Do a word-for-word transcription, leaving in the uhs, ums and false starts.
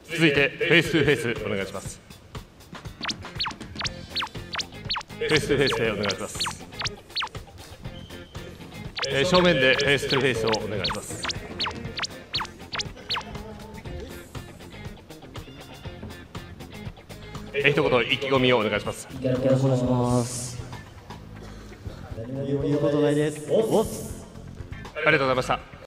続いてフェイストゥフェイスお願いします。フェイストゥフェイスでお願いします。えー、正面でフェイストゥフェイスをお願いします。えー、一言意気込みをお願いします。 よろしくお願いします。何も言うことないです。おっ。 ありがとうございました。